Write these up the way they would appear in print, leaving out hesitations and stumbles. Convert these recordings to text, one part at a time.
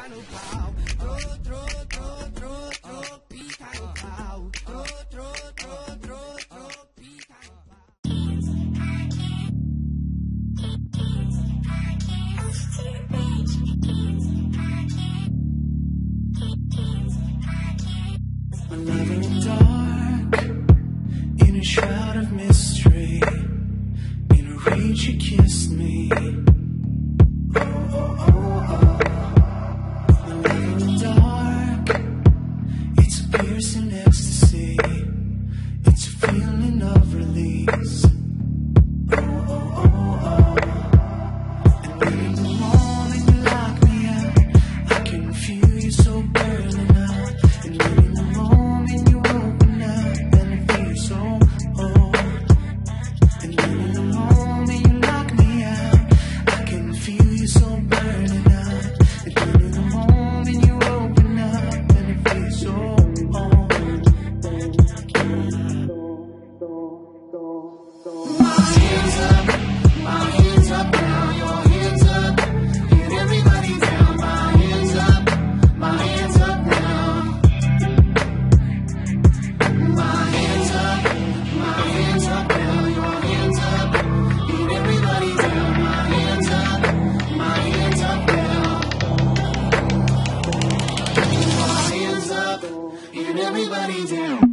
no pau. Pica no pau. Pica no pau. Another dark, in a shroud of mystery, in a rage you kissed me. Another dark, it's a piercing ecstasy, it's a feeling of release. And when in the morning you lock me out, I can feel you so burning out. And when in the moment you open up, then it feels so old. And when in the moment you lock me out, I can feel you so burning out. And when in the moment you open up, then it feels so old. My hands up now, your hands up, get everybody down. My hands up now. My hands up now, your hands up, get everybody down. My hands up now. My hands up, get everybody down.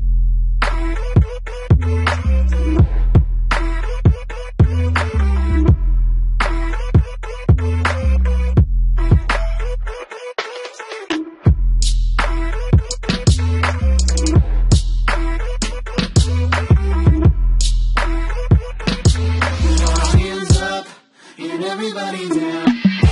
Everybody down.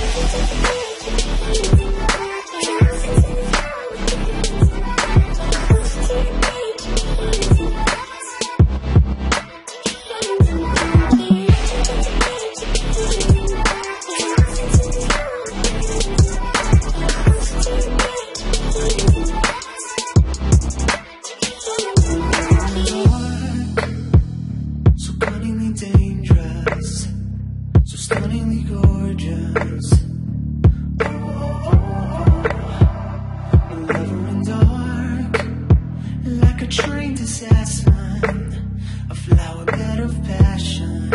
So cunningly dangerous, so stunningly gorgeous. A lover in dark, like a trained assassin, a flower bed of passion.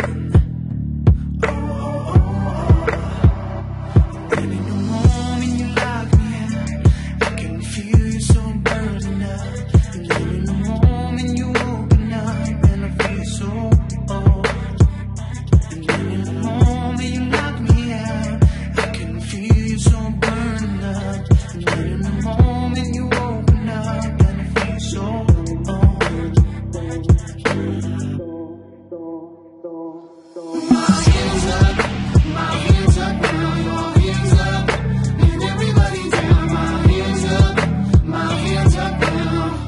And in the moment you lock me out, I can feel you so burning up. And then in the moment you open up, and I feel so old. And then in the moment you knock me out, I can feel you so burning up. And then in the moment you open up, and I feel so old. My hands up now, your hands up, get everybody down. My hands up now. My hands up, get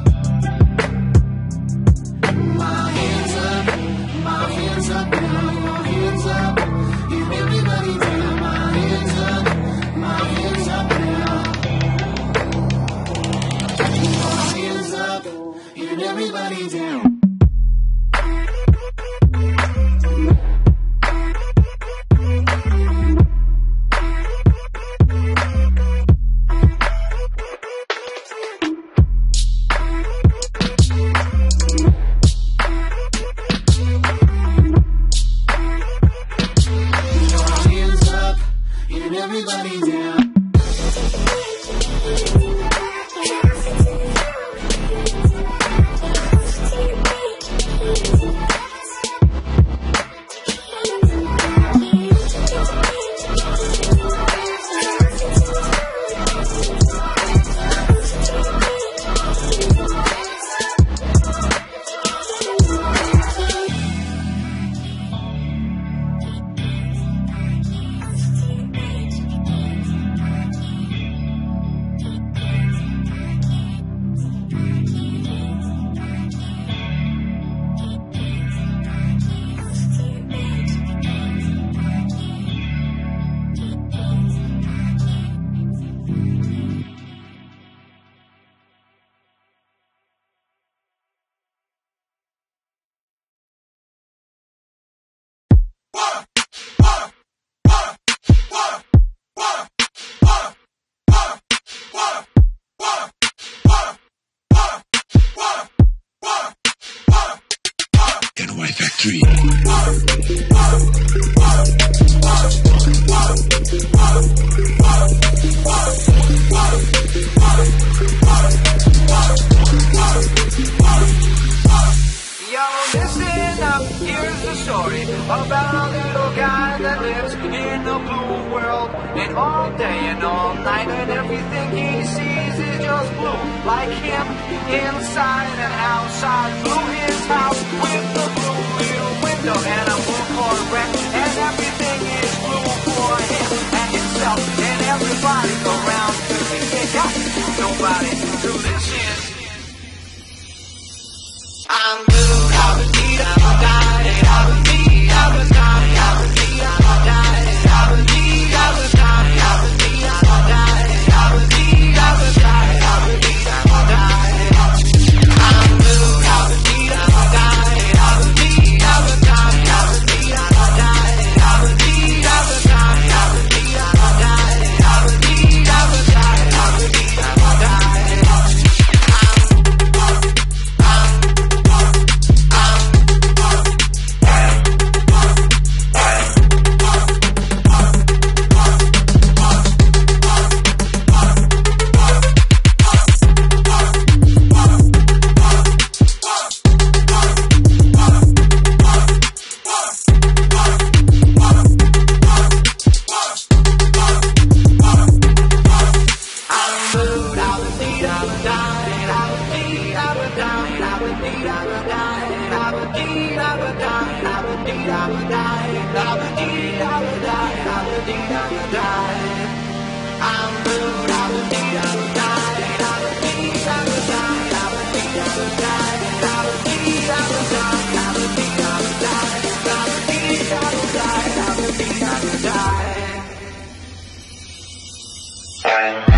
everybody down. My hands up now. My hands up, get everybody down. Everybody down. in a blue world, and all day and all night, and everything he sees is just blue. Like him, inside and outside, blue his house with the blue little window and a blue Corvette, and everything is blue for him and himself and everybody around him. He ain't got nobody to listen. I'm blue, I would need, I would die, I would need, I would die, I would need, I would die, I would need, I would die, I would need, I would die, I would need, I would die, I would need, I would die. I'm blue, I would need, I would die, I would need, I would die, I would need, I would die, I would need, I would die, I would need, I would die, I would need, I would die, I would need, I would die. I would die.